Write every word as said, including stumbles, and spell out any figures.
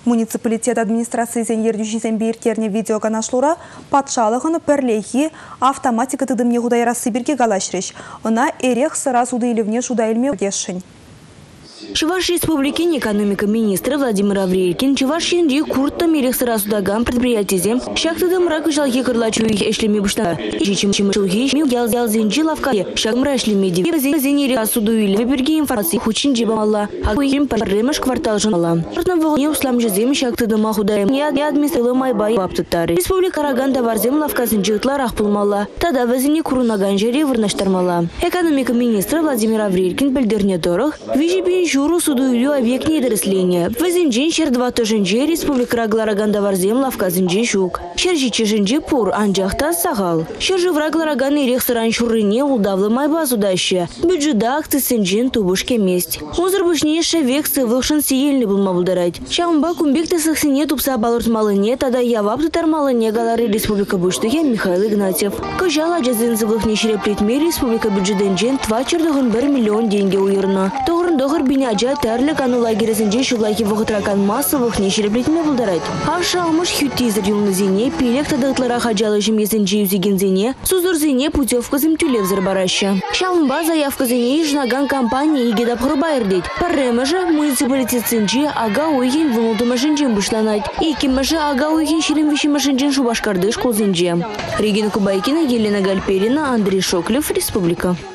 Муниципалитет администрации зенердюжизен бейіртерне видеоканашлура патшалығыны пірлейхи автоматика тыдымне худайра сыбирге галашреш. Она эрех сразу дайлевне шудайлме дешшін. Чуваш Республики экономика министра Владимир Аврелькин Чувашин ди куртта мерех сразу даган предприятизе шахтыдым рак жалги кырлачу их эшлеми бушта жичим чимшылги мил ял ял зенжи лавкае шагмра эшлеми ди зенери асуду или берги информации хучин жибамалла агуим парремеш квартал жонала ртна не услам жезем шахтыдым ахудаем я администралы майбай баптытары Республика Караганда варзем лавкасын жытлар ахпылмалла тада вазине курунаган жери вырнаштармала экономика министра Владимир Аврелькин билдерне дорог вижибин Журу суду или объектные доросления. В Зинджин шер два тожинджи Республика Раглараганда варзем лавка зинджи шук. Шержи чежинджи пур анджахта сагал. Шержи в Раглараганы рехсаран шурыне улдавлы майба судаща. Бюджета акты синджин тубушке месть. Озыр бушнейше вексы вылшын сиельный был мабулдарать. Шамба кумбекты сахсине тупса балурт малыне, тада явап тутар малыне галары Республика Буштыге Михаил Игнатьев. Кожала джазинцы влыхнейшере плетме Республика бюджетенджен два чердыгын бір миллион деньги уйырна. Тоғырын доғыр бин Аджа тәрлік ану лагересінже шулайки вғытракан массовых нешереплетме бұлдарайд. Аша алмыш хюттизір юлны зене, пилек тадытлара хаджалы жемесінже юзеген зене, сузыр зене путевка зімтюлев зірбараща. Шалымба заявка зене жнаган компания егедап хұрбайырдет. Парремажа муниципалитет зенже ага ойген вұлды машинжен бұшланайд. Икимажа ага ойген шерем виші машинжен шубашкарды школ зенже. Регина Кубайкина, Елена Гальперина, Андрей Шоклев, Республика.